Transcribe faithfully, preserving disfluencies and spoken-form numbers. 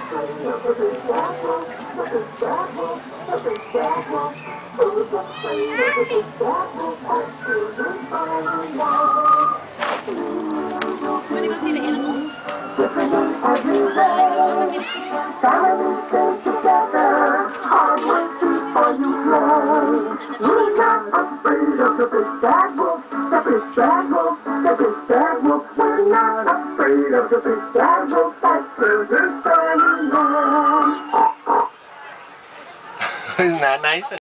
afraid of the big bad wolf, the big bad wolf, the big bad wolf? Who's afraid of the big bad wolf? That children find out. Want to go see the animals? Different every day. Families stay together. Hard working for you play. We're not afraid of the big bad wolf, the big bad wolf, the big bad wolf. We're not afraid of the big bad wolf. That children find out. Isn't that nice?